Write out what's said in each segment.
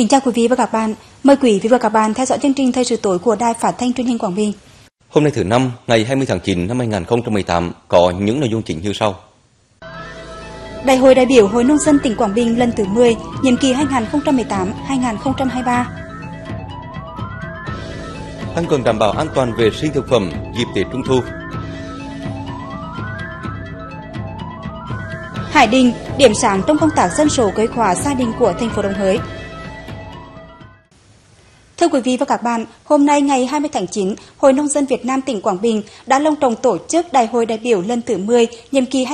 Kính chào quý vị và các bạn. Mời quý vị và các bạn theo dõi chương trình Thời sự tối của Đài Phát thanh Truyền hình Quảng Bình. Hôm nay thứ Năm, ngày 20 tháng 9 năm 2018 có những nội dung chính như sau. Đại hội đại biểu Hội Nông dân tỉnh Quảng Bình lần thứ 10, nhiệm kỳ 2018-2023. Tăng cường đảm bảo an toàn vệ sinh thực phẩm dịp Tết Trung thu. Hải Đình, điểm sáng trong công tác dân số kế hoạch gia đình của thành phố Đồng Hới. Thưa quý vị và các bạn, hôm nay ngày 20 tháng 9, Hội Nông dân Việt Nam tỉnh Quảng Bình đã long trọng tổ chức Đại hội đại biểu lần thứ 10, nhiệm kỳ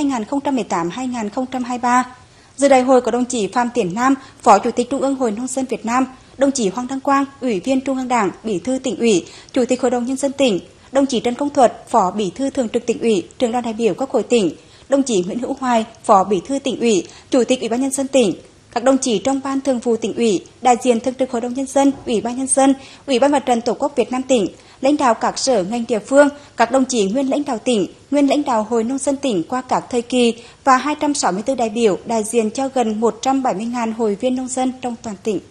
2018-2023. Dự đại hội có đồng chí Phạm Tiến Nam, Phó Chủ tịch Trung ương Hội Nông dân Việt Nam, đồng chí Hoàng Đăng Quang, Ủy viên Trung ương Đảng, Bí thư Tỉnh ủy, Chủ tịch Hội đồng Nhân dân tỉnh, đồng chí Trần Công Thuật, Phó Bí thư Thường trực Tỉnh ủy, Trưởng đoàn đại biểu Quốc hội tỉnh, đồng chí Nguyễn Hữu Hoài, Phó Bí thư Tỉnh ủy, Chủ tịch Ủy ban Nhân dân tỉnh, các đồng chí trong Ban Thường vụ Tỉnh ủy, đại diện Thường trực Hội đồng Nhân dân, Ủy ban Nhân dân, Ủy ban Mặt trận Tổ quốc Việt Nam tỉnh, lãnh đạo các sở ngành địa phương, các đồng chí nguyên lãnh đạo tỉnh, nguyên lãnh đạo Hội Nông dân tỉnh qua các thời kỳ và 264 đại biểu đại diện cho gần 170.000 hội viên nông dân trong toàn tỉnh.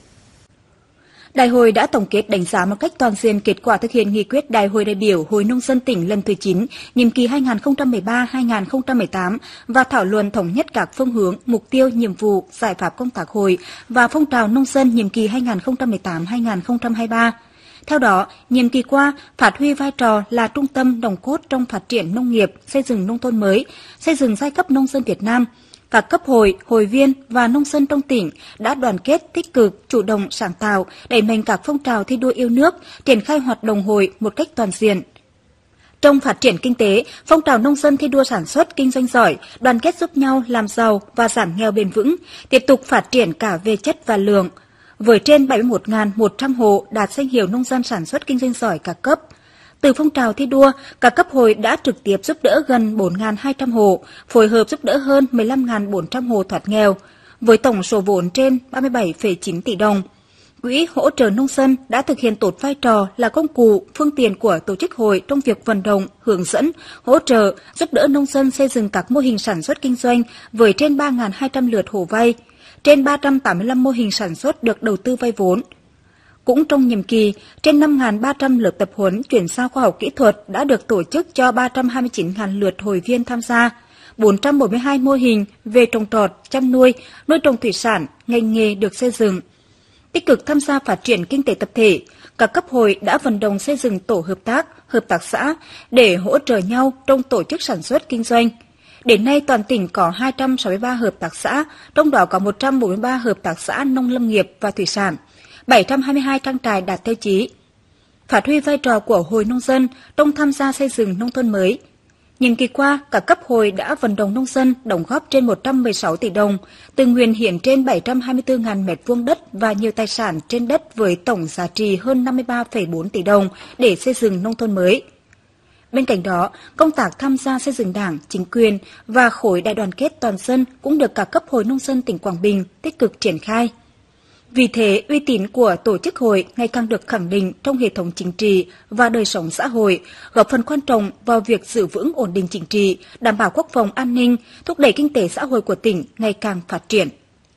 Đại hội đã tổng kết đánh giá một cách toàn diện kết quả thực hiện nghị quyết Đại hội đại biểu Hội Nông dân tỉnh lần thứ 9, nhiệm kỳ 2013-2018 và thảo luận thống nhất các phương hướng, mục tiêu, nhiệm vụ, giải pháp công tác hội và phong trào nông dân nhiệm kỳ 2018-2023. Theo đó, nhiệm kỳ qua, phát huy vai trò là trung tâm nòng cốt trong phát triển nông nghiệp, xây dựng nông thôn mới, xây dựng giai cấp nông dân Việt Nam. Các cấp hội, hội viên và nông dân trong tỉnh đã đoàn kết, tích cực, chủ động, sáng tạo, đẩy mạnh các phong trào thi đua yêu nước, triển khai hoạt động hội một cách toàn diện. Trong phát triển kinh tế, phong trào nông dân thi đua sản xuất, kinh doanh giỏi, đoàn kết giúp nhau làm giàu và giảm nghèo bền vững, tiếp tục phát triển cả về chất và lượng. Với trên 71.100 hộ đạt danh hiệu nông dân sản xuất kinh doanh giỏi các cấp. Từ phong trào thi đua, các cấp hội đã trực tiếp giúp đỡ gần 4.200 hộ, phối hợp giúp đỡ hơn 15.400 hộ thoát nghèo, với tổng số vốn trên 37,9 tỷ đồng. Quỹ hỗ trợ nông dân đã thực hiện tốt vai trò là công cụ, phương tiện của tổ chức hội trong việc vận động, hướng dẫn, hỗ trợ, giúp đỡ nông dân xây dựng các mô hình sản xuất kinh doanh với trên 3.200 lượt hộ vay, trên 385 mô hình sản xuất được đầu tư vay vốn. Cũng trong nhiệm kỳ, trên 5.300 lớp tập huấn chuyển giao khoa học kỹ thuật đã được tổ chức cho 329.000 lượt hội viên tham gia, 442 mô hình về trồng trọt, chăn nuôi, nuôi trồng thủy sản, ngành nghề được xây dựng. Tích cực tham gia phát triển kinh tế tập thể, các cấp hội đã vận động xây dựng tổ hợp tác xã để hỗ trợ nhau trong tổ chức sản xuất kinh doanh. Đến nay, toàn tỉnh có 263 hợp tác xã, trong đó có 143 hợp tác xã nông lâm nghiệp và thủy sản, 722 trang trại đạt tiêu chí. Phát huy vai trò của Hội Nông dân trong tham gia xây dựng nông thôn mới. Nhiệm kỳ qua, các cấp hội đã vận động nông dân đóng góp trên 116 tỷ đồng, tự nguyện hiến trên 724.000 mét vuông đất và nhiều tài sản trên đất với tổng giá trị hơn 53,4 tỷ đồng để xây dựng nông thôn mới. Bên cạnh đó, công tác tham gia xây dựng đảng, chính quyền và khối đại đoàn kết toàn dân cũng được các cấp hội nông dân tỉnh Quảng Bình tích cực triển khai. Vì thế, uy tín của tổ chức hội ngày càng được khẳng định trong hệ thống chính trị và đời sống xã hội, góp phần quan trọng vào việc giữ vững ổn định chính trị, đảm bảo quốc phòng an ninh, thúc đẩy kinh tế xã hội của tỉnh ngày càng phát triển.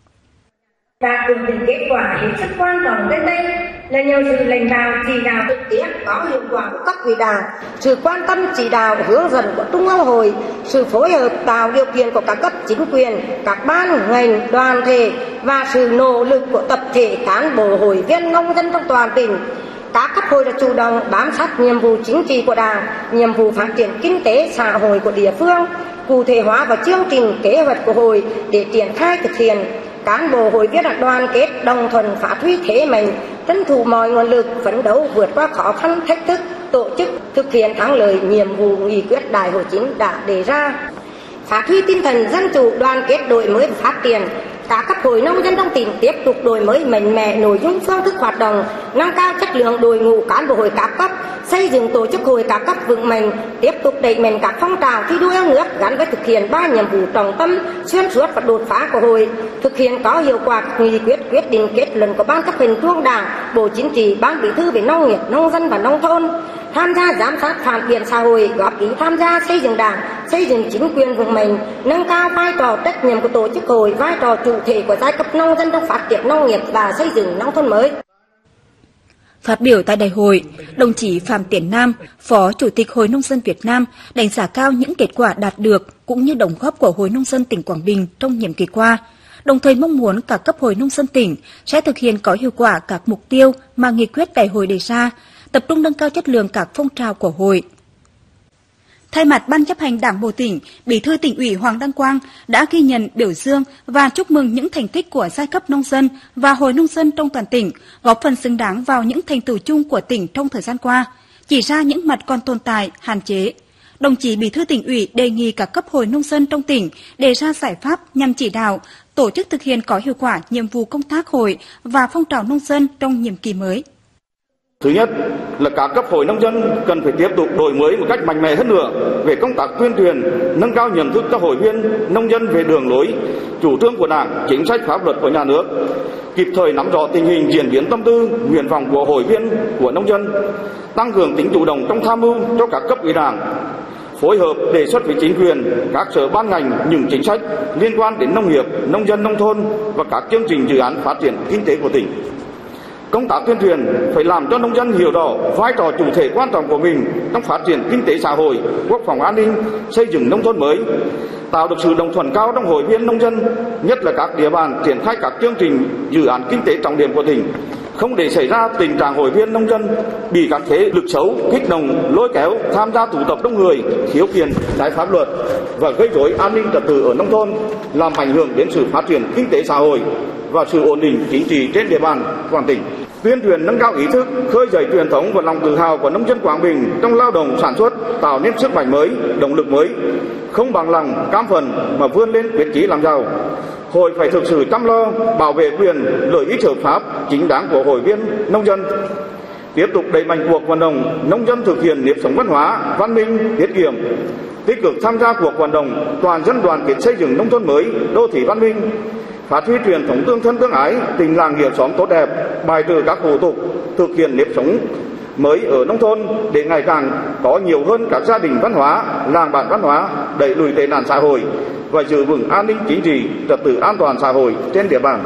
Đạt được những kết quả hết sức quan trọng trên đây là nhờ sự lãnh đạo chỉ đạo thực tiễn có hiệu quả của các vị đảng, sự quan tâm chỉ đạo hướng dẫn của Trung ương hội, sự phối hợp tạo điều kiện của các cấp chính quyền, các ban ngành đoàn thể và sự nỗ lực của tập thể cán bộ hội viên nông dân trong toàn tỉnh. Các cấp hội đã chủ động bám sát nhiệm vụ chính trị của Đảng, nhiệm vụ phát triển kinh tế xã hội của địa phương, cụ thể hóa vào chương trình kế hoạch của hội để triển khai thực hiện. Cán bộ hội viên đã đoàn kết đồng thuận phát huy thế mạnh, tranh thủ mọi nguồn lực phấn đấu vượt qua khó khăn thách thức, tổ chức thực hiện thắng lợi nhiệm vụ nghị quyết Đại hội 9 đã đề ra. Phát huy tinh thần dân chủ, đoàn kết, đổi mới và phát triển. Các cấp hội nông dân trong tỉnh tiếp tục đổi mới mạnh mẽ nội dung phương thức hoạt động, nâng cao chất lượng đội ngũ cán bộ hội các cấp, xây dựng tổ chức hội các cấp vững mạnh, tiếp tục đẩy mạnh các phong trào thi đua yêu nước gắn với thực hiện 3 nhiệm vụ trọng tâm xuyên suốt và đột phá của hội, thực hiện có hiệu quả các nghị quyết, quyết định, kết luận của Ban chấp hành Trung ương Đảng, Bộ Chính trị, Ban Bí thư về nông nghiệp, nông dân và nông thôn, tham gia giám sát phản biện xã hội, góp ý tham gia xây dựng Đảng, xây dựng chính quyền vững mạnh, nâng cao vai trò trách nhiệm của tổ chức hội, vai trò chủ thể của giai cấp nông dân trong phát triển nông nghiệp và xây dựng nông thôn mới. Phát biểu tại đại hội, đồng chí Phạm Tiến Nam, Phó Chủ tịch Hội Nông dân Việt Nam đánh giá cao những kết quả đạt được cũng như đóng góp của Hội Nông dân tỉnh Quảng Bình trong nhiệm kỳ qua, đồng thời mong muốn các cấp hội nông dân tỉnh sẽ thực hiện có hiệu quả các mục tiêu mà nghị quyết đại hội đề ra, tập trung nâng cao chất lượng các phong trào của hội. Thay mặt Ban chấp hành Đảng bộ tỉnh, Bí thư Tỉnh ủy Hoàng Đăng Quang đã ghi nhận, biểu dương và chúc mừng những thành tích của giai cấp nông dân và hội nông dân trong toàn tỉnh, góp phần xứng đáng vào những thành tựu chung của tỉnh trong thời gian qua, chỉ ra những mặt còn tồn tại, hạn chế. Đồng chí Bí thư Tỉnh ủy đề nghị các cấp hội nông dân trong tỉnh đề ra giải pháp nhằm chỉ đạo, tổ chức thực hiện có hiệu quả nhiệm vụ công tác hội và phong trào nông dân trong nhiệm kỳ mới. Thứ nhất là các cấp hội nông dân cần phải tiếp tục đổi mới một cách mạnh mẽ hơn nữa về công tác tuyên truyền, nâng cao nhận thức cho hội viên nông dân về đường lối, chủ trương của Đảng, chính sách pháp luật của nhà nước, kịp thời nắm rõ tình hình diễn biến tâm tư, nguyện vọng của hội viên, của nông dân, tăng cường tính chủ động trong tham mưu cho các cấp ủy Đảng, phối hợp đề xuất với chính quyền, các sở ban ngành những chính sách liên quan đến nông nghiệp, nông dân nông thôn và các chương trình dự án phát triển kinh tế của tỉnh. Công tác tuyên truyền phải làm cho nông dân hiểu rõ vai trò chủ thể quan trọng của mình trong phát triển kinh tế xã hội, quốc phòng an ninh, xây dựng nông thôn mới, tạo được sự đồng thuận cao trong hội viên nông dân, nhất là các địa bàn triển khai các chương trình dự án kinh tế trọng điểm của tỉnh, không để xảy ra tình trạng hội viên nông dân bị các thế lực xấu kích động, lôi kéo tham gia tụ tập đông người, khiếu kiện trái pháp luật và gây rối an ninh trật tự ở nông thôn, làm ảnh hưởng đến sự phát triển kinh tế xã hội và sự ổn định chính trị trên địa bàn toàn tỉnh. Tuyên truyền nâng cao ý thức, khơi dậy truyền thống và lòng tự hào của nông dân Quảng Bình trong lao động sản xuất, tạo nên sức mạnh mới, động lực mới, không bằng lòng cam phần mà vươn lên quyết chí làm giàu. Hội phải thực sự chăm lo, bảo vệ quyền, lợi ích hợp pháp, chính đáng của hội viên nông dân. Tiếp tục đẩy mạnh cuộc vận động nông dân thực hiện nếp sống văn hóa, văn minh, tiết kiệm, tích cực tham gia cuộc vận động toàn dân đoàn kết xây dựng nông thôn mới, đô thị văn minh, phát huy truyền thống tương thân tương ái, tình làng nghĩa xóm tốt đẹp, bài trừ các hủ tục, thực hiện nếp sống mới ở nông thôn để ngày càng có nhiều hơn các gia đình văn hóa, làng bản văn hóa, đẩy lùi tệ nạn xã hội và giữ vững an ninh chính trị, trật tự an toàn xã hội trên địa bàn.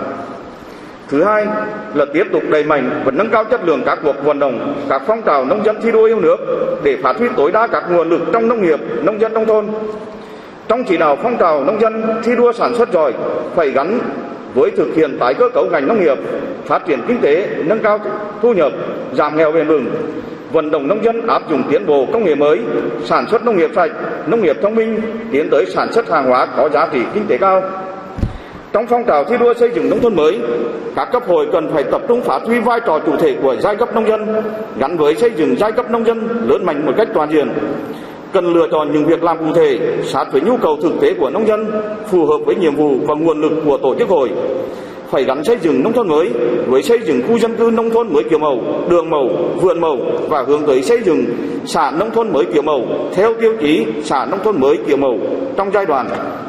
Thứ hai là tiếp tục đẩy mạnh và nâng cao chất lượng các cuộc vận động, các phong trào nông dân thi đua yêu nước để phát huy tối đa các nguồn lực trong nông nghiệp, nông dân nông thôn. Trong chỉ đạo phong trào nông dân thi đua sản xuất giỏi phải gắn với thực hiện tái cơ cấu ngành nông nghiệp, phát triển kinh tế, nâng cao thu nhập, giảm nghèo bền vững, vận động nông dân áp dụng tiến bộ công nghệ mới, sản xuất nông nghiệp sạch, nông nghiệp thông minh, tiến tới sản xuất hàng hóa có giá trị kinh tế cao. Trong phong trào thi đua xây dựng nông thôn mới, các cấp hội cần phải tập trung phát huy vai trò chủ thể của giai cấp nông dân, gắn với xây dựng giai cấp nông dân lớn mạnh một cách toàn diện. Cần lựa chọn những việc làm cụ thể, sát với nhu cầu thực tế của nông dân, phù hợp với nhiệm vụ và nguồn lực của tổ chức hội. Phải gắn xây dựng nông thôn mới với xây dựng khu dân cư nông thôn mới kiểu mẫu, đường mẫu, vườn mẫu và hướng tới xây dựng xã nông thôn mới kiểu mẫu theo tiêu chí xã nông thôn mới kiểu mẫu trong giai đoạn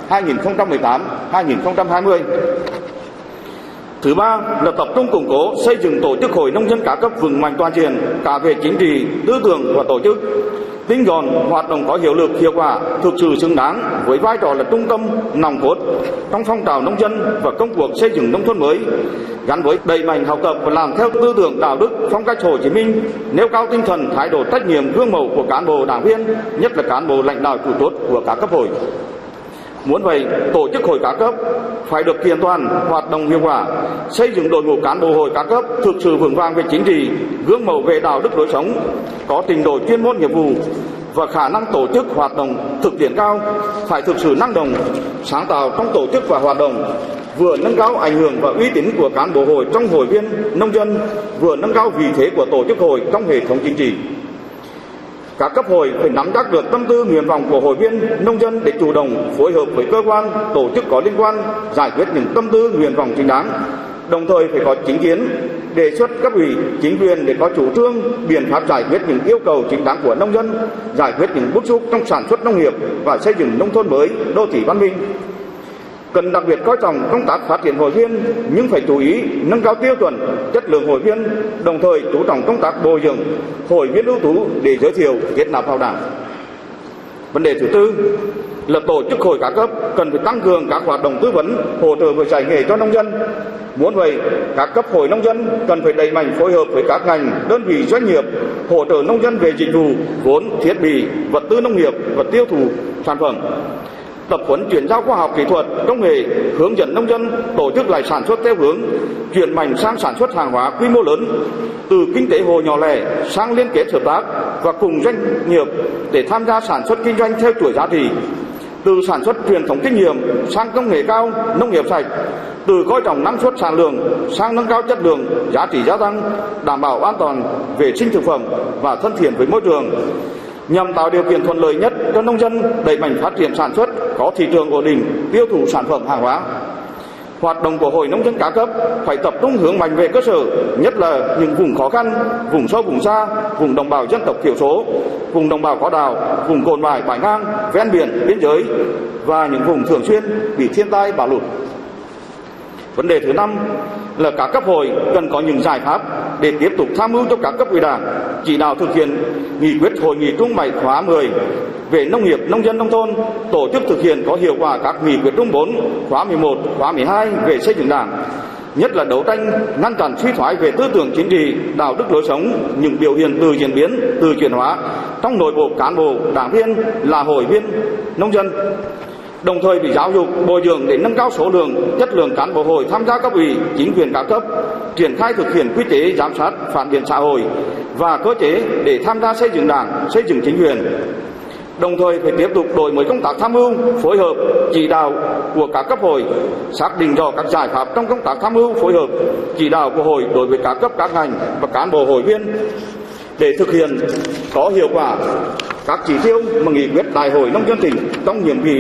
2018-2020. Thứ ba là tập trung củng cố xây dựng tổ chức hội nông dân các cấp vững mạnh toàn diện cả về chính trị, tư tưởng và tổ chức, tinh gọn, hoạt động có hiệu lực, hiệu quả, thực sự xứng đáng với vai trò là trung tâm, nòng cốt trong phong trào nông dân và công cuộc xây dựng nông thôn mới, gắn với đẩy mạnh học tập và làm theo tư tưởng đạo đức phong cách Hồ Chí Minh, nêu cao tinh thần thái độ trách nhiệm gương mẫu của cán bộ đảng viên, nhất là cán bộ lãnh đạo chủ chốt của các cấp hội. Muốn vậy, tổ chức hội các cấp phải được kiện toàn, hoạt động hiệu quả, xây dựng đội ngũ cán bộ hội các cấp thực sự vững vàng về chính trị, gương mẫu về đạo đức lối sống, có trình độ chuyên môn nghiệp vụ và khả năng tổ chức hoạt động thực tiễn cao, phải thực sự năng động, sáng tạo trong tổ chức và hoạt động, vừa nâng cao ảnh hưởng và uy tín của cán bộ hội trong hội viên nông dân, vừa nâng cao vị thế của tổ chức hội trong hệ thống chính trị. Các cấp hội phải nắm chắc được tâm tư nguyện vọng của hội viên nông dân để chủ động phối hợp với cơ quan, tổ chức có liên quan giải quyết những tâm tư nguyện vọng chính đáng, đồng thời phải có chính kiến, đề xuất cấp ủy, chính quyền để có chủ trương, biện pháp giải quyết những yêu cầu chính đáng của nông dân, giải quyết những bức xúc trong sản xuất nông nghiệp và xây dựng nông thôn mới, đô thị văn minh. Cần đặc biệt coi trọng công tác phát triển hội viên, nhưng phải chú ý nâng cao tiêu chuẩn, chất lượng hội viên, đồng thời chú trọng công tác bồi dưỡng hội viên ưu tú để giới thiệu kết nạp vào Đảng. Vấn đề thứ tư là tổ chức hội các cấp cần phải tăng cường các hoạt động tư vấn, hỗ trợ về dạy nghề cho nông dân. Muốn vậy, các cấp hội nông dân cần phải đẩy mạnh phối hợp với các ngành, đơn vị, doanh nghiệp, hỗ trợ nông dân về dịch vụ, vốn, thiết bị, vật tư nông nghiệp và tiêu thụ sản phẩm. Tập huấn chuyển giao khoa học kỹ thuật, công nghệ, hướng dẫn nông dân tổ chức lại sản xuất theo hướng chuyển mạnh sang sản xuất hàng hóa quy mô lớn, từ kinh tế hộ nhỏ lẻ sang liên kết hợp tác và cùng doanh nghiệp để tham gia sản xuất kinh doanh theo chuỗi giá trị, từ sản xuất truyền thống kinh nghiệm sang công nghệ cao, nông nghiệp sạch, từ coi trọng năng suất sản lượng sang nâng cao chất lượng, giá trị gia tăng, đảm bảo an toàn vệ sinh thực phẩm và thân thiện với môi trường, nhằm tạo điều kiện thuận lợi nhất cho nông dân đẩy mạnh phát triển sản xuất, có thị trường ổn định, tiêu thụ sản phẩm hàng hóa. Hoạt động của hội nông dân các cấp phải tập trung hướng mạnh về cơ sở, nhất là những vùng khó khăn, vùng sâu vùng xa, vùng đồng bào dân tộc thiểu số, vùng đồng bào có đảo, vùng cồn vải bãi ngang, ven biển, biên giới và những vùng thường xuyên bị thiên tai bão lụt. Vấn đề thứ 5 là các cấp hội cần có những giải pháp để tiếp tục tham mưu cho các cấp ủy Đảng chỉ đạo thực hiện nghị quyết Hội nghị Trung 7 khóa 10 về nông nghiệp, nông dân, nông thôn, tổ chức thực hiện có hiệu quả các nghị quyết Trung 4 khóa 11, khóa 12 về xây dựng Đảng, nhất là đấu tranh ngăn chặn suy thoái về tư tưởng chính trị, đạo đức lối sống, những biểu hiện tự diễn biến, tự chuyển hóa trong nội bộ cán bộ, đảng viên là hội viên nông dân. Đồng thời bị giáo dục, bồi dưỡng để nâng cao số lượng, chất lượng cán bộ hội tham gia cấp ủy, chính quyền các cấp, triển khai thực hiện quy chế giám sát, phản biện xã hội và cơ chế để tham gia xây dựng Đảng, xây dựng chính quyền. Đồng thời phải tiếp tục đổi mới công tác tham mưu, phối hợp, chỉ đạo của các cấp hội, xác định rõ các giải pháp trong công tác tham mưu, phối hợp, chỉ đạo của hội đối với các cấp, các ngành và cán bộ hội viên để thực hiện có hiệu quả các chỉ tiêu mà nghị quyết Đại hội Nông dân tỉnh trong nhiệm kỳ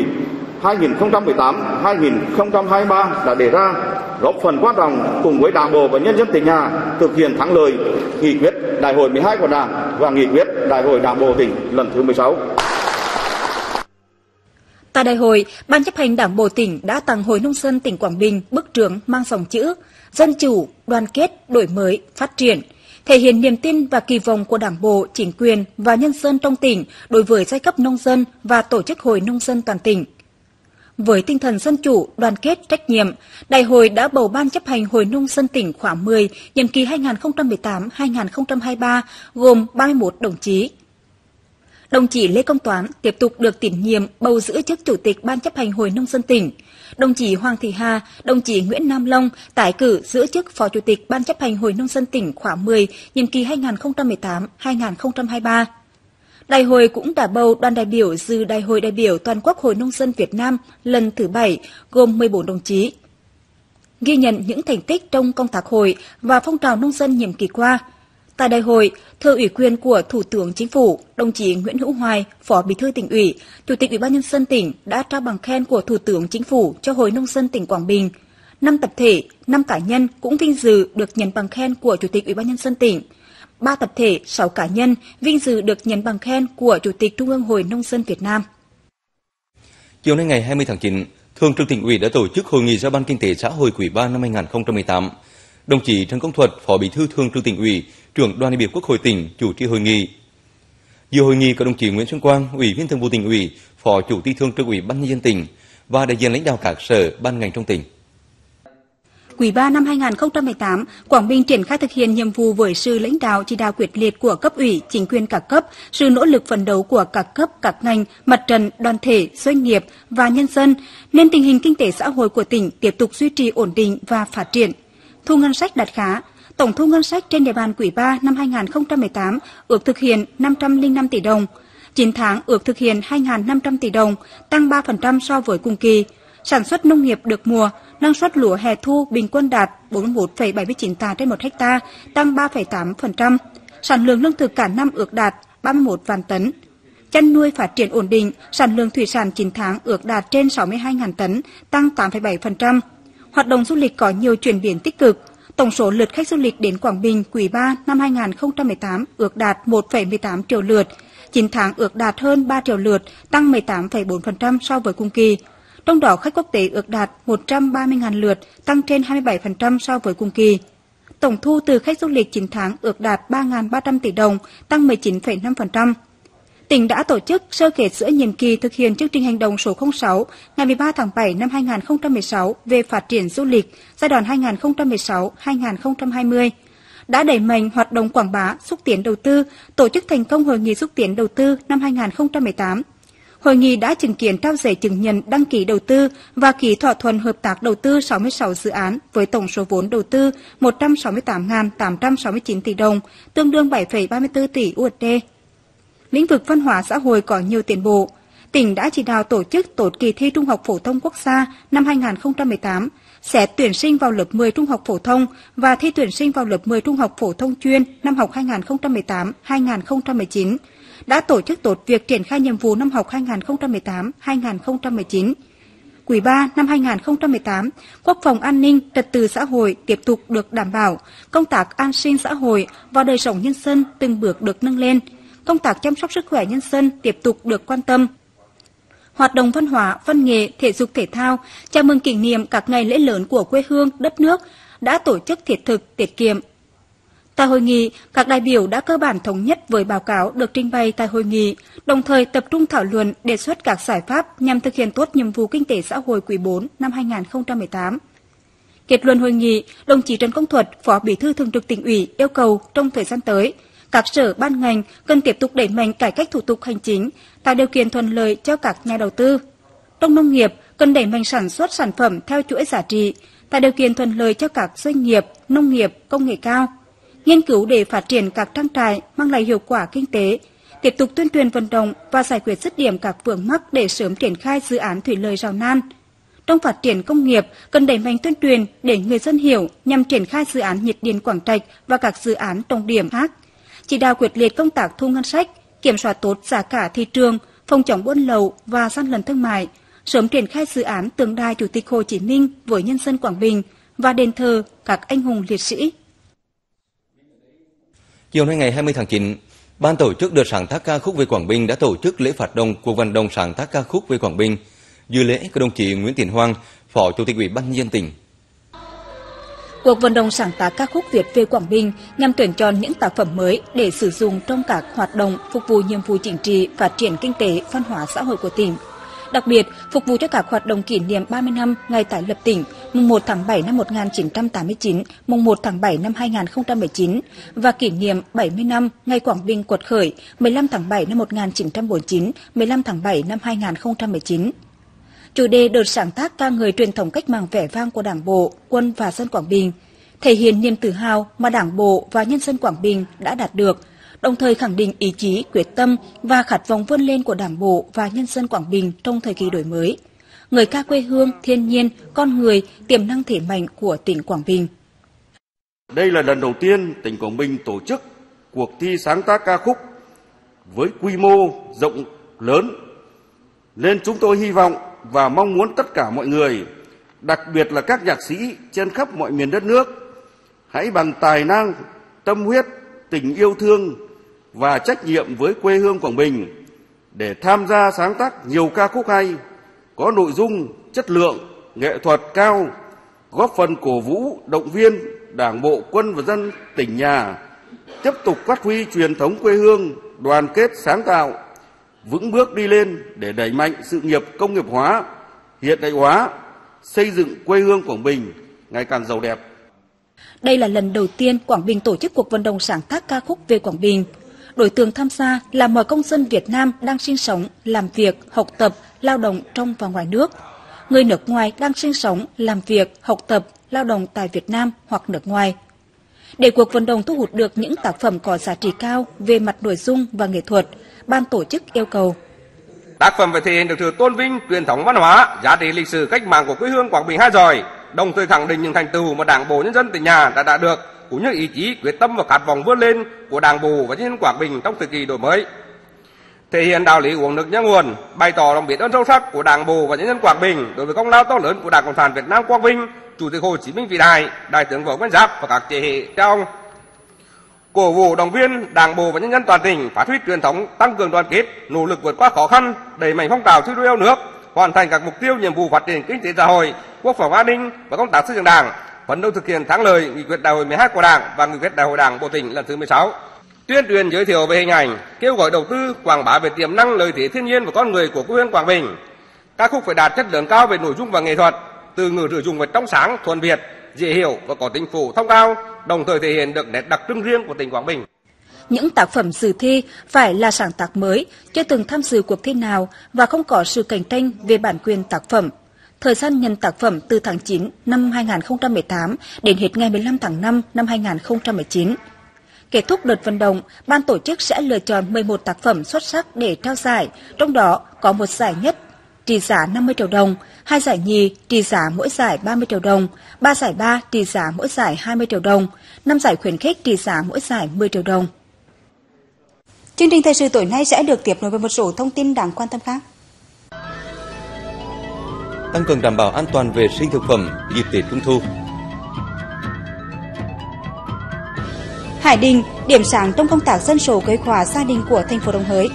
2018-2023 đã đề ra, góp phần quan trọng cùng với Đảng bộ và nhân dân tỉnh nhà thực hiện thắng lợi nghị quyết Đại hội 12 của Đảng và nghị quyết Đại hội Đảng bộ tỉnh lần thứ 16. Tại đại hội, Ban chấp hành Đảng bộ tỉnh đã tặng Hội Nông dân tỉnh Quảng Bình bức trướng mang dòng chữ Dân chủ, đoàn kết, đổi mới, phát triển, thể hiện niềm tin và kỳ vọng của Đảng bộ, chính quyền và nhân dân trong tỉnh đối với giai cấp nông dân và tổ chức Hội Nông dân toàn tỉnh. Với tinh thần dân chủ, đoàn kết, trách nhiệm, Đại hội đã bầu Ban chấp hành Hội Nông dân tỉnh khóa 10, nhiệm kỳ 2018-2023, gồm 31 đồng chí. Đồng chí Lê Công Toán tiếp tục được tín nhiệm bầu giữ chức Chủ tịch Ban chấp hành Hội Nông dân tỉnh. Đồng chí Hoàng Thị Hà, đồng chí Nguyễn Nam Long tái cử giữ chức Phó Chủ tịch Ban chấp hành Hội Nông dân tỉnh khóa 10, nhiệm kỳ 2018-2023. Đại hội cũng đã bầu đoàn đại biểu dự Đại hội đại biểu Toàn quốc Hội Nông dân Việt Nam lần thứ 7, gồm 14 đồng chí. Ghi nhận những thành tích trong công tác hội và phong trào nông dân nhiệm kỳ qua, tại đại hội, thừa ủy quyền của Thủ tướng Chính phủ, đồng chí Nguyễn Hữu Hoài, Phó Bí thư Tỉnh ủy, Chủ tịch Ủy ban nhân dân tỉnh đã trao bằng khen của Thủ tướng Chính phủ cho Hội Nông dân tỉnh Quảng Bình. 5 tập thể, 5 cá nhân cũng vinh dự được nhận bằng khen của Chủ tịch Ủy ban nhân dân tỉnh. 3 tập thể, 6 cá nhân vinh dự được nhận bằng khen của Chủ tịch Trung ương Hội Nông dân Việt Nam. Chiều nay ngày 20 tháng 9, Thường trực Tỉnh ủy đã tổ chức hội nghị giao ban kinh tế xã hội quý 3 năm 2018. Đồng chí Trần Công Thuật, Phó Bí thư Thường trực Tỉnh ủy, Trưởng đoàn đại biểu Quốc hội tỉnh chủ trì hội nghị. Dự hội nghị có đồng chí Nguyễn Xuân Quang, Ủy viên Thường vụ Tỉnh ủy, Phó Chủ tịch Thường trực Ủy ban nhân dân tỉnh và đại diện lãnh đạo các sở, ban ngành trong tỉnh. Quý 3 năm 2018, Quảng Bình triển khai thực hiện nhiệm vụ với sự lãnh đạo chỉ đạo quyết liệt của cấp ủy, chính quyền các cấp, sự nỗ lực phấn đấu của các cấp, các ngành, mặt trận, đoàn thể, doanh nghiệp và nhân dân, nên tình hình kinh tế xã hội của tỉnh tiếp tục duy trì ổn định và phát triển. Thu ngân sách đạt khá. Tổng thu ngân sách trên địa bàn quý 3 năm 2018 ước thực hiện 505 tỷ đồng. 9 tháng ước thực hiện 2.500 tỷ đồng, tăng 3% so với cùng kỳ. Sản xuất nông nghiệp được mùa, năng suất lúa hè thu bình quân đạt 41,79 tạ trên 1 ha, tăng 3,8%. Sản lượng lương thực cả năm ước đạt 31 vạn tấn. Chăn nuôi phát triển ổn định, sản lượng thủy sản 9 tháng ước đạt trên 62.000 tấn, tăng 8,7%. Hoạt động du lịch có nhiều chuyển biến tích cực. Tổng số lượt khách du lịch đến Quảng Bình quý 3 năm 2018 ước đạt 1,18 triệu lượt, 9 tháng ước đạt hơn 3 triệu lượt, tăng 18,4% so với cùng kỳ. Trong đó khách quốc tế ước đạt 130.000 lượt, tăng trên 27% so với cùng kỳ. Tổng thu từ khách du lịch 9 tháng ước đạt 3.300 tỷ đồng, tăng 19,5%. tỉnh đã tổ chức sơ kết giữa nhiệm kỳ thực hiện chương trình hành động số 06 ngày 13 tháng 7 năm 2016 về phát triển du lịch giai đoạn 2016-2020, đã đẩy mạnh hoạt động quảng bá, xúc tiến đầu tư, tổ chức thành công hội nghị xúc tiến đầu tư năm 2018. Hội nghị đã chứng kiến trao giấy chứng nhận đăng ký đầu tư và ký thỏa thuận hợp tác đầu tư 66 dự án với tổng số vốn đầu tư 168.869 tỷ đồng, tương đương 7,34 tỷ USD. Lĩnh vực văn hóa xã hội có nhiều tiến bộ. Tỉnh đã chỉ đạo tổ chức tốt kỳ thi Trung học phổ thông quốc gia năm 2018, xét tuyển sinh vào lớp 10 trung học phổ thông và thi tuyển sinh vào lớp 10 trung học phổ thông chuyên năm học 2018-2019, đã tổ chức tốt việc triển khai nhiệm vụ năm học 2018-2019. Quý 3 năm 2018, quốc phòng an ninh, trật tự xã hội tiếp tục được đảm bảo, công tác an sinh xã hội và đời sống nhân dân từng bước được nâng lên, công tác chăm sóc sức khỏe nhân dân tiếp tục được quan tâm. Hoạt động văn hóa, văn nghệ, thể dục thể thao, chào mừng kỷ niệm các ngày lễ lớn của quê hương, đất nước đã tổ chức thiết thực, tiết kiệm. Tại hội nghị, các đại biểu đã cơ bản thống nhất với báo cáo được trình bày tại hội nghị, đồng thời tập trung thảo luận đề xuất các giải pháp nhằm thực hiện tốt nhiệm vụ kinh tế xã hội quý 4 năm 2018. Kết luận hội nghị, đồng chí Trần Công Thuật, Phó Bí thư Thường trực Tỉnh ủy yêu cầu trong thời gian tới, các sở ban ngành cần tiếp tục đẩy mạnh cải cách thủ tục hành chính, tạo điều kiện thuận lợi cho các nhà đầu tư. Trong nông nghiệp, cần đẩy mạnh sản xuất sản phẩm theo chuỗi giá trị, tạo điều kiện thuận lợi cho các doanh nghiệp, nông nghiệp, công nghệ cao. Nghiên cứu để phát triển các trang trại mang lại hiệu quả kinh tế, tiếp tục tuyên truyền vận động và giải quyết dứt điểm các vướng mắc để sớm triển khai dự án thủy lợi Rào Nan. Trong phát triển công nghiệp, cần đẩy mạnh tuyên truyền để người dân hiểu nhằm triển khai dự án nhiệt điện Quảng Trạch và các dự án trọng điểm khác. Chỉ đạo quyết liệt công tác thu ngân sách, kiểm soát tốt giá cả thị trường, phòng chống buôn lậu và gian lận thương mại, sớm triển khai dự án tượng đài Chủ tịch Hồ Chí Minh với nhân dân Quảng Bình và đền thờ các anh hùng liệt sĩ. Chiều nay ngày 20 tháng 9, Ban tổ chức đợt sáng tác ca khúc về Quảng Bình đã tổ chức lễ phát động cuộc vận động sáng tác ca khúc về Quảng Bình. Dự lễ có đồng chí Nguyễn Tiến Hoàng, Phó Chủ tịch Ủy ban nhân dân tỉnh. Cuộc vận động sáng tác ca khúc Viết về Quảng Bình nhằm tuyển chọn những tác phẩm mới để sử dụng trong các hoạt động phục vụ nhiệm vụ chính trị, phát triển kinh tế, văn hóa xã hội của tỉnh. Đặc biệt, phục vụ cho các hoạt động kỷ niệm 30 năm ngày tái lập tỉnh, mùng 1 tháng 7 năm 1989, mùng 1 tháng 7 năm 2019 và kỷ niệm 70 năm ngày Quảng Bình quật khởi, 15 tháng 7 năm 1949, 15 tháng 7 năm 2019. Chủ đề đợt sáng tác ca ngợi truyền thống cách mạng vẻ vang của Đảng bộ, quân và dân Quảng Bình, thể hiện niềm tự hào mà Đảng bộ và nhân dân Quảng Bình đã đạt được, đồng thời khẳng định ý chí, quyết tâm và khát vọng vươn lên của Đảng bộ và nhân dân Quảng Bình trong thời kỳ đổi mới. Ngợi ca quê hương, thiên nhiên, con người, tiềm năng thế mạnh của tỉnh Quảng Bình. Đây là lần đầu tiên tỉnh Quảng Bình tổ chức cuộc thi sáng tác ca khúc với quy mô rộng lớn, nên chúng tôi hy vọng và mong muốn tất cả mọi người, đặc biệt là các nhạc sĩ trên khắp mọi miền đất nước, hãy bằng tài năng, tâm huyết, tình yêu thương và trách nhiệm với quê hương Quảng Bình để tham gia sáng tác nhiều ca khúc hay, có nội dung, chất lượng, nghệ thuật cao, góp phần cổ vũ, động viên Đảng bộ, quân và dân tỉnh nhà tiếp tục phát huy truyền thống quê hương, đoàn kết sáng tạo, vững bước đi lên để đẩy mạnh sự nghiệp công nghiệp hóa, hiện đại hóa, xây dựng quê hương Quảng Bình ngày càng giàu đẹp. Đây là lần đầu tiên Quảng Bình tổ chức cuộc vận động sáng tác ca khúc về Quảng Bình. Đối tượng tham gia là mọi công dân Việt Nam đang sinh sống, làm việc, học tập, lao động trong và ngoài nước. Người nước ngoài đang sinh sống, làm việc, học tập, lao động tại Việt Nam hoặc nước ngoài. Để cuộc vận động thu hút được những tác phẩm có giá trị cao về mặt nội dung và nghệ thuật, ban tổ chức yêu cầu tác phẩm phải thể hiện được sự tôn vinh truyền thống văn hóa, giá trị lịch sử cách mạng của quê hương Quảng Bình hai giỏi, đồng thời khẳng định những thành tựu mà Đảng bộ nhân dân tỉnh nhà đã đạt được, cũng như ý chí quyết tâm và khát vọng vươn lên của Đảng bộ và nhân dân Quảng Bình trong thời kỳ đổi mới. Thể hiện đạo lý uống nước nhớ nguồn, bày tỏ lòng biết ơn sâu sắc của Đảng bộ và nhân dân Quảng Bình đối với công lao to lớn của Đảng Cộng sản Việt Nam Quang Vinh, Chủ tịch Hồ Chí Minh vĩ đại, Đại tướng Võ Nguyên Giáp và các thế hệ cha ông. Cổ vũ động viên Đảng bộ và nhân dân toàn tỉnh phát huy truyền thống, tăng cường đoàn kết, nỗ lực vượt qua khó khăn, đẩy mạnh phong trào thi đua yêu nước, hoàn thành các mục tiêu nhiệm vụ phát triển kinh tế xã hội, quốc phòng an ninh và công tác xây dựng Đảng, phấn đấu thực hiện thắng lợi nghị quyết Đại hội 12 của Đảng và nghị quyết Đại hội Đảng bộ tỉnh lần thứ 16. tuyên truyền giới thiệu về hình ảnh, kêu gọi đầu tư, quảng bá về tiềm năng, lợi thế thiên nhiên và con người của quê hương Quảng Bình. Ca khúc phải đạt chất lượng cao về nội dung và nghệ thuật, từ ngữ sử dụng phải trong sáng, thuần Việt, dễ hiểu và có tính phổ thông cao, đồng thời thể hiện được nét đặc trưng riêng của tỉnh Quảng Bình. Những tác phẩm dự thi phải là sáng tác mới, chưa từng tham dự cuộc thi nào và không có sự cạnh tranh về bản quyền tác phẩm. Thời gian nhận tác phẩm từ tháng 9 năm 2018 đến hết ngày 15 tháng 5 năm 2019. Kết thúc đợt vận động, ban tổ chức sẽ lựa chọn 11 tác phẩm xuất sắc để trao giải, trong đó có một giải nhất trị giá 50 triệu đồng, 2 giải nhì trị giá mỗi giải 30 triệu đồng, 3 giải ba trị giá mỗi giải 20 triệu đồng, 5 giải khuyến khích trị giá mỗi giải 10 triệu đồng. Chương trình thời sự tối nay sẽ được tiếp nối với một số thông tin đáng quan tâm khác. Tăng cường đảm bảo an toàn vệ sinh thực phẩm dịp Tết Trung thu. Hải Đình, điểm sáng trong công tác dân số kế hoạch gia đình của thành phố Đồng Hới.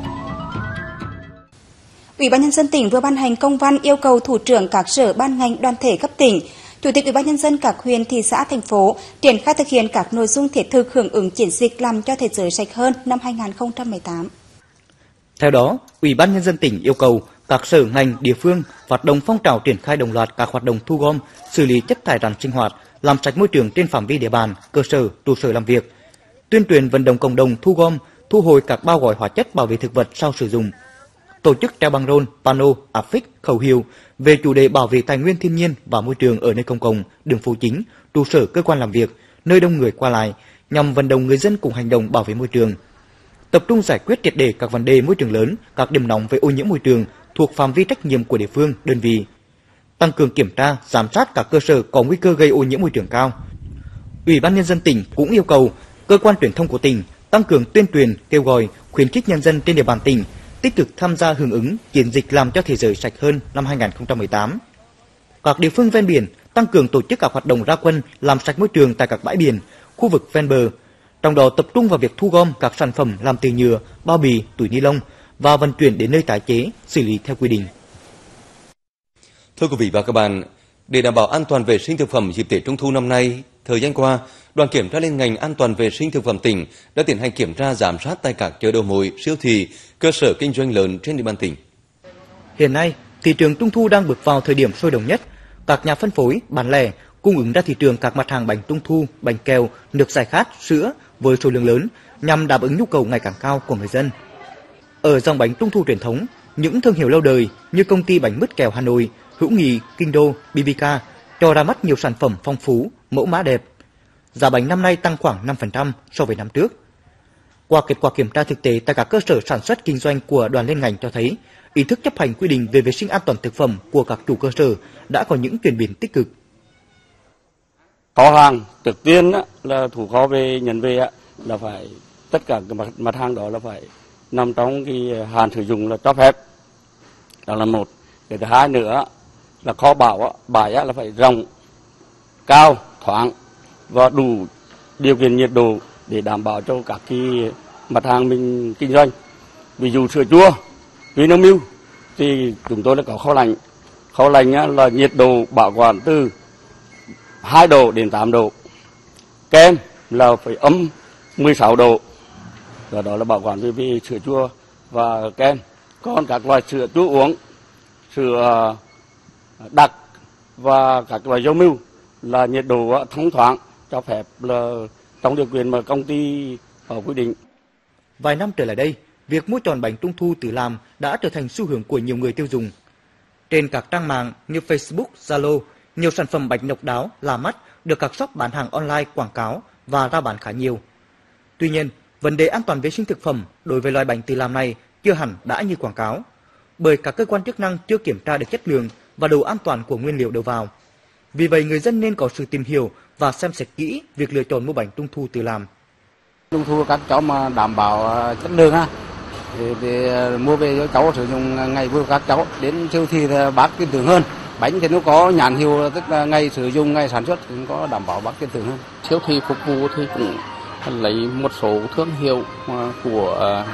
Ủy ban nhân dân tỉnh vừa ban hành công văn yêu cầu thủ trưởng các sở ban ngành đoàn thể cấp tỉnh, chủ tịch Ủy ban nhân dân các huyện, thị xã, thành phố triển khai thực hiện các nội dung thiết thực hưởng ứng chiến dịch làm cho thế giới sạch hơn năm 2018. Theo đó, Ủy ban nhân dân tỉnh yêu cầu các sở ngành địa phương hoạt động phong trào triển khai đồng loạt các hoạt động thu gom, xử lý chất thải rắn sinh hoạt, làm sạch môi trường trên phạm vi địa bàn, cơ sở, trụ sở làm việc, tuyên truyền vận động cộng đồng thu gom, thu hồi các bao gói hóa chất bảo vệ thực vật sau sử dụng, tổ chức treo băng rôn, pano, áp phích, khẩu hiệu về chủ đề bảo vệ tài nguyên thiên nhiên và môi trường ở nơi công cộng, đường phố chính, trụ sở cơ quan làm việc, nơi đông người qua lại, nhằm vận động người dân cùng hành động bảo vệ môi trường. Tập trung giải quyết triệt để các vấn đề môi trường lớn, các điểm nóng về ô nhiễm môi trường thuộc phạm vi trách nhiệm của địa phương, đơn vị. Tăng cường kiểm tra, giám sát các cơ sở có nguy cơ gây ô nhiễm môi trường cao. Ủy ban nhân dân tỉnh cũng yêu cầu cơ quan truyền thông của tỉnh tăng cường tuyên truyền, kêu gọi, khuyến khích nhân dân trên địa bàn tỉnh tích cực tham gia hưởng ứng chiến dịch làm cho thế giới sạch hơn năm 2018. Các địa phương ven biển tăng cường tổ chức các hoạt động ra quân làm sạch môi trường tại các bãi biển, khu vực ven bờ, trong đó tập trung vào việc thu gom các sản phẩm làm từ nhựa, bao bì, túi ni lông và vận chuyển đến nơi tái chế, xử lý theo quy định. Thưa quý vị và các bạn, để đảm bảo an toàn vệ sinh thực phẩm dịp Tết Trung thu năm nay, thời gian qua, Đoàn kiểm tra liên ngành an toàn vệ sinh thực phẩm tỉnh đã tiến hành kiểm tra giám sát tại các chợ đầu mối, siêu thị, cơ sở kinh doanh lớn trên địa bàn tỉnh. Hiện nay, thị trường Trung thu đang bước vào thời điểm sôi động nhất. Các nhà phân phối, bán lẻ cung ứng ra thị trường các mặt hàng bánh Trung thu, bánh kẹo, nước giải khát, sữa với số lượng lớn nhằm đáp ứng nhu cầu ngày càng cao của người dân. Ở dòng bánh Trung thu truyền thống, những thương hiệu lâu đời như công ty bánh mứt kẹo Hà Nội, Hữu Nghị, Kinh Đô, BBK cho ra mắt nhiều sản phẩm phong phú, mẫu mã đẹp. Giá bánh năm nay tăng khoảng 5% so với năm trước. Qua kết quả kiểm tra thực tế tại các cơ sở sản xuất kinh doanh của đoàn liên ngành cho thấy, ý thức chấp hành quy định về vệ sinh an toàn thực phẩm của các chủ cơ sở đã có những chuyển biến tích cực. Kho hàng trước tiên là thủ kho về nhận về là phải tất cả các mặt hàng đó là phải nằm trong cái hạn sử dụng là cho phép. Đó là một. Cái thứ hai nữa là kho bãi là phải rộng, cao, thoáng và đủ điều kiện nhiệt độ để đảm bảo cho các cái mặt hàng mình kinh doanh. Ví dụ sữa chua, Vinamilk thì chúng tôi là có kho lạnh. Kho lạnh là nhiệt độ bảo quản từ 2 độ đến 8 độ. Kem là phải âm 16 độ. Và đó là bảo quản về sữa chua và kem. Còn các loại sữa chua uống, sữa đặc và các loại dầu mưu là nhiệt độ thông thoáng cho phép là trong điều kiện mà công ty có quy định. Vài năm trở lại đây, việc mua tròn bánh Trung thu tự làm đã trở thành xu hướng của nhiều người tiêu dùng. Trên các trang mạng như Facebook, Zalo, nhiều sản phẩm bánh độc đáo, lạ mắt được các shop bán hàng online quảng cáo và rao bán khá nhiều. Tuy nhiên, vấn đề an toàn vệ sinh thực phẩm đối với loại bánh tự làm này chưa hẳn đã như quảng cáo, bởi các cơ quan chức năng chưa kiểm tra được chất lượng và độ an toàn của nguyên liệu đầu vào. Vì vậy, người dân nên có sự tìm hiểu và xem xét kỹ việc lựa chọn mua bánh Trung thu tự làm. Trung thu các cháu mà đảm bảo chất lượng thì mua về cho cháu sử dụng ngày vui các cháu. Đến siêu thị thì bác tin tưởng hơn. Bánh thì nó có nhãn hiệu, tức là ngày sử dụng, ngày sản xuất thì có đảm bảo bác tin tưởng hơn. Siêu thị phục vụ thì cũng lấy một số thương hiệu của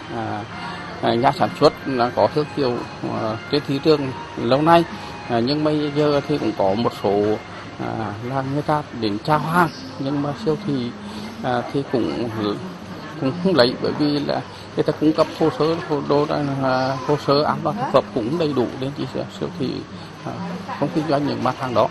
nhà sản xuất là có thương hiệu trên thị trường lâu nay, nhưng bây giờ thì cũng có một số là người ta đến trao hàng, nhưng mà siêu thị thì cũng cũng không lấy, bởi vì là người ta cung cấp hồ sơ an toàn thực phẩm cũng đầy đủ đến chỉ siêu thị không kinh doanh những mặt hàng đó.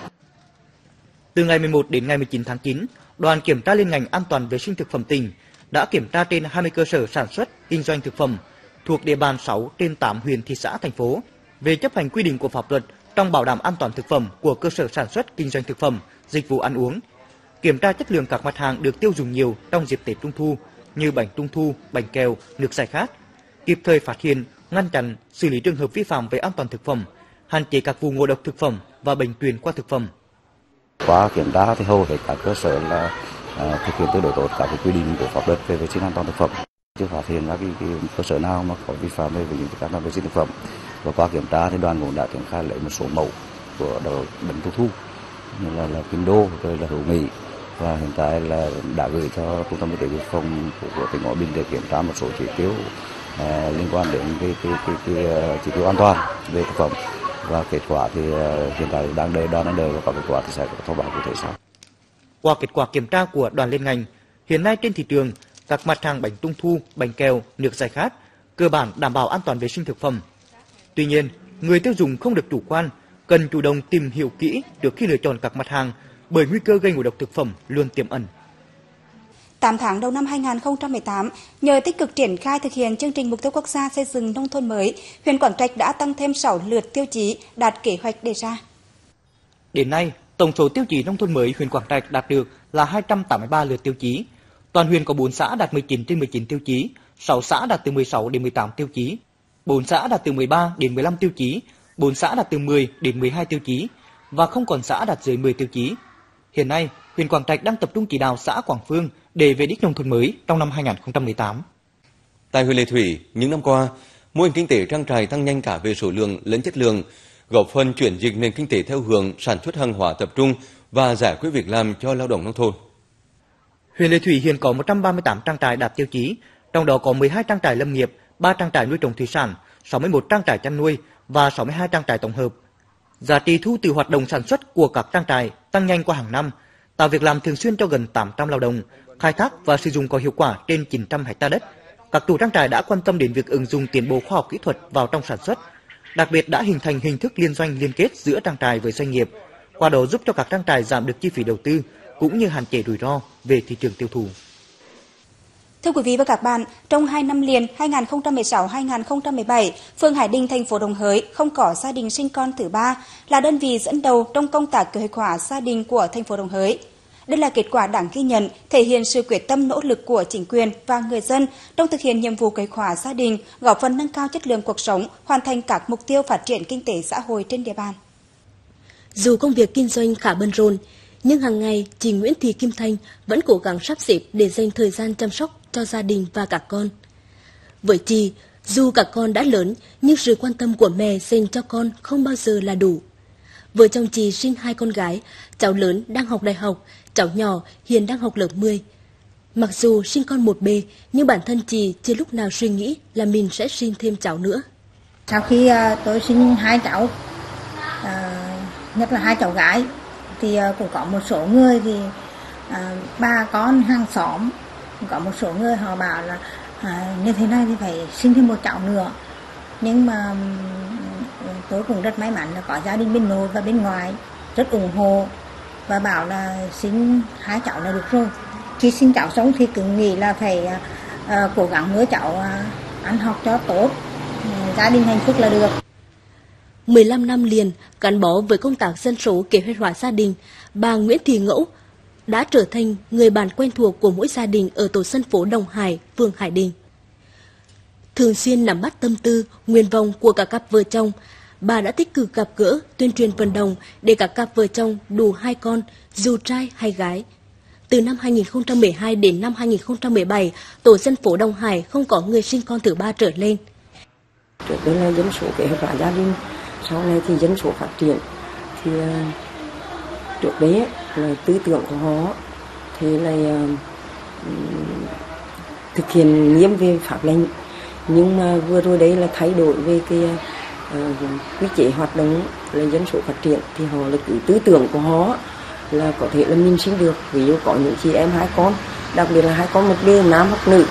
Từ ngày 11 đến ngày 19 tháng 9, đoàn kiểm tra liên ngành an toàn vệ sinh thực phẩm tỉnh đã kiểm tra trên 20 cơ sở sản xuất, kinh doanh thực phẩm thuộc địa bàn 6 trên 8 huyện, thị xã, thành phố về chấp hành quy định của pháp luật trong bảo đảm an toàn thực phẩm của cơ sở sản xuất, kinh doanh thực phẩm, dịch vụ ăn uống. Kiểm tra chất lượng các mặt hàng được tiêu dùng nhiều trong dịp Tết Trung thu như bánh trung thu, bánh kẹo, nước giải khát, kịp thời phát hiện, ngăn chặn, xử lý trường hợp vi phạm về an toàn thực phẩm, hạn chế các vụ ngộ độc thực phẩm và bệnh truyền qua thực phẩm. Qua kiểm tra thì hầu hết các cơ sở là thực hiện tương đối tốt các quy định của pháp luật về vệ sinh an toàn thực phẩm, chưa phát hiện các cái cơ sở nào mà có vi phạm về an toàn vệ sinh thực phẩm. Và qua kiểm tra thì đoàn cũng đã triển khai lấy một số mẫu của bánh trung thu như là Kinh Đô rồi là Hữu Nghị, và hiện tại là đã gửi cho trung tâm y tế dự phòng của tỉnh Quảng Bình để kiểm tra một số chỉ tiêu liên quan đến cái chỉ tiêu an toàn về thực phẩm, và kết quả thì hiện tại đoàn đang đợi và có kết quả thì sẽ có thông báo cụ thể sau. Qua kết quả kiểm tra của đoàn liên ngành, hiện nay trên thị trường các mặt hàng bánh trung thu, bánh kẹo, nước giải khát cơ bản đảm bảo an toàn vệ sinh thực phẩm. Tuy nhiên, người tiêu dùng không được chủ quan, cần chủ động tìm hiểu kỹ trước khi lựa chọn các mặt hàng, bởi nguy cơ gây ngộ độc thực phẩm luôn tiềm ẩn. 8 tháng đầu năm 2018, nhờ tích cực triển khai thực hiện chương trình mục tiêu quốc gia xây dựng nông thôn mới, huyện Quảng Trạch đã tăng thêm 6 lượt tiêu chí đạt kế hoạch đề ra. Đến nay, tổng số tiêu chí nông thôn mới huyện Quảng Trạch đạt được là 283 lượt tiêu chí. Toàn huyện có 4 xã đạt 19 trên 19 tiêu chí, 6 xã đạt từ 16 đến 18 tiêu chí, 4 xã đạt từ 13 đến 15 tiêu chí, 4 xã đạt từ 10 đến 12 tiêu chí và không còn xã đạt dưới 10 tiêu chí. Hiện nay, huyện Quảng Trạch đang tập trung chỉ đạo xã Quảng Phương để về đích nông thôn mới trong năm 2018. Tại huyện Lệ Thủy, những năm qua, mô hình kinh tế trang trại tăng nhanh cả về số lượng lẫn chất lượng, góp phần chuyển dịch nền kinh tế theo hướng sản xuất hàng hóa tập trung và giải quyết việc làm cho lao động nông thôn. Huyện Lệ Thủy hiện có 138 trang trại đạt tiêu chí, trong đó có 12 trang trại lâm nghiệp, 3 trang trại nuôi trồng thủy sản, 61 trang trại chăn nuôi và 62 trang trại tổng hợp. Giá trị thu từ hoạt động sản xuất của các trang trại tăng nhanh qua hàng năm, tạo việc làm thường xuyên cho gần 800 lao động, khai thác và sử dụng có hiệu quả trên 900 ha đất. Các chủ trang trại đã quan tâm đến việc ứng dụng tiến bộ khoa học kỹ thuật vào trong sản xuất, đặc biệt đã hình thành hình thức liên doanh liên kết giữa trang trại với doanh nghiệp, qua đó giúp cho các trang trại giảm được chi phí đầu tư cũng như hạn chế rủi ro về thị trường tiêu thụ. Thưa quý vị và các bạn, trong 2 năm liền 2016-2017, phường Hải Đình, thành phố Đồng Hới không có gia đình sinh con thứ ba, là đơn vị dẫn đầu trong công tác kế hoạch hóa gia đình của thành phố Đồng Hới. Đây là kết quả đáng ghi nhận, thể hiện sự quyết tâm nỗ lực của chính quyền và người dân trong thực hiện nhiệm vụ kế hoạch hóa gia đình, góp phần nâng cao chất lượng cuộc sống, hoàn thành các mục tiêu phát triển kinh tế xã hội trên địa bàn. Dù công việc kinh doanh khá bận rộn, nhưng hàng ngày chị Nguyễn Thị Kim Thanh vẫn cố gắng sắp xếp để dành thời gian chăm sóc cho gia đình và các con. Với chị, dù các con đã lớn, nhưng sự quan tâm của mẹ dành cho con không bao giờ là đủ. Vợ chồng chị sinh 2 con gái, cháu lớn đang học đại học, cháu nhỏ hiện đang học lớp 10. Mặc dù sinh con một bề, nhưng bản thân chị chưa lúc nào suy nghĩ là mình sẽ sinh thêm cháu nữa. Sau khi tôi sinh 2 cháu, nhất là 2 cháu gái, thì cũng có một số người thì bà con hàng xóm, có một số người họ bảo là như thế này thì phải sinh thêm một cháu nữa. Nhưng mà tôi cũng rất may mắn là có gia đình bên nội và bên ngoài rất ủng hộ và bảo là sinh 2 cháu là được rồi. Khi sinh cháu xong thì cứ nghĩ là phải cố gắng nuôi cháu ăn học cho tốt, gia đình hạnh phúc là được. 15 năm liền gắn bó với công tác dân số kế hoạch hóa gia đình, bà Nguyễn Thị Ngẫu đã trở thành người bạn quen thuộc của mỗi gia đình ở tổ dân phố Đồng Hải, phường Hải Đình. Thường xuyên nắm bắt tâm tư, nguyện vọng của các cặp vợ chồng, bà đã tích cực gặp gỡ, tuyên truyền vận động để các cặp vợ chồng đủ 2 con, dù trai hay gái. Từ năm 2012 đến năm 2017, tổ dân phố Đồng Hải không có người sinh con thứ 3 trở lên. Trước đây là dân số kế hoạch hóa gia đình, sau này thì dân số phát triển. Thì trước đấy là tư tưởng của họ thì là thực hiện nghiêm về pháp lệnh, nhưng mà vừa rồi đấy là thay đổi về cái quy chế hoạt động là dân số phát triển, thì họ là cứ tư tưởng của họ là có thể là mình sinh được. Ví dụ có những chị em 2 con, đặc biệt là 2 con một đứa nam hoặc nữ,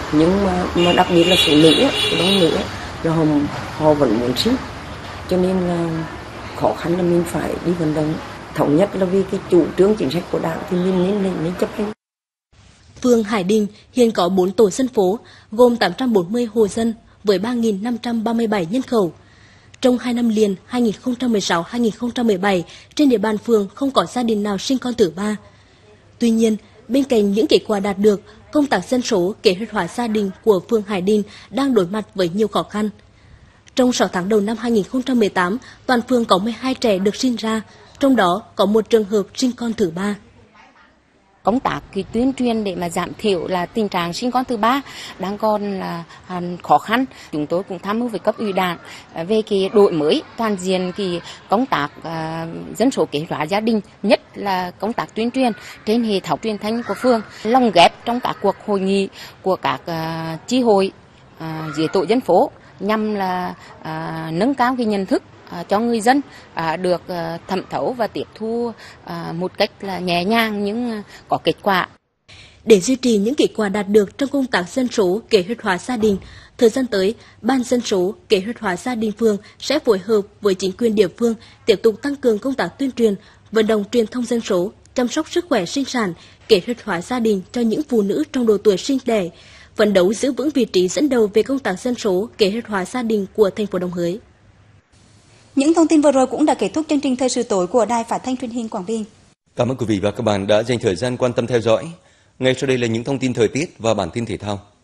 nhưng mà đặc biệt là phụ nữ đông nữ là họ vẫn muốn sinh, cho nên là khó khăn là mình phải đi vận động thống nhất, là vì cái chủ trương chính sách của Đảng thì mình nên chấp hành. Phường Hải Đình hiện có 4 tổ dân phố gồm 840 hộ dân với 3.537 nhân khẩu. Trong 2 năm liền 2016-2017, trên địa bàn phường không có gia đình nào sinh con thứ ba. Tuy nhiên, bên cạnh những kết quả đạt được, công tác dân số, kế hoạch hóa gia đình của phường Hải Đình đang đối mặt với nhiều khó khăn. Trong 6 tháng đầu năm 2018, toàn phường có 12 trẻ được sinh ra, trong đó có 1 trường hợp sinh con thứ ba. Công tác tuyên truyền để mà giảm thiểu là tình trạng sinh con thứ ba đang còn là khó khăn. Chúng tôi cũng tham mưu với cấp ủy Đảng về cái đổi mới toàn diện cái công tác dân số kế hoạch hóa gia đình, nhất là công tác tuyên truyền trên hệ thống truyền thanh của phường, lồng ghép trong các cuộc hội nghị của các chi hội dưới tổ dân phố nhằm là nâng cao cái nhận thức cho người dân được thẩm thấu và tiếp thu một cách là nhẹ nhàng nhưng có kết quả. Để duy trì những kết quả đạt được trong công tác dân số kế hoạch hóa gia đình, thời gian tới, Ban dân số kế hoạch hóa gia đình phường sẽ phối hợp với chính quyền địa phương tiếp tục tăng cường công tác tuyên truyền, vận động truyền thông dân số, chăm sóc sức khỏe sinh sản, kế hoạch hóa gia đình cho những phụ nữ trong độ tuổi sinh đẻ, phấn đấu giữ vững vị trí dẫn đầu về công tác dân số kế hoạch hóa gia đình của thành phố Đồng Hới. Những thông tin vừa rồi cũng đã kết thúc chương trình Thời sự tối của Đài Phát thanh Truyền hình Quảng Bình. Cảm ơn quý vị và các bạn đã dành thời gian quan tâm theo dõi. Ngay sau đây là những thông tin thời tiết và bản tin thể thao.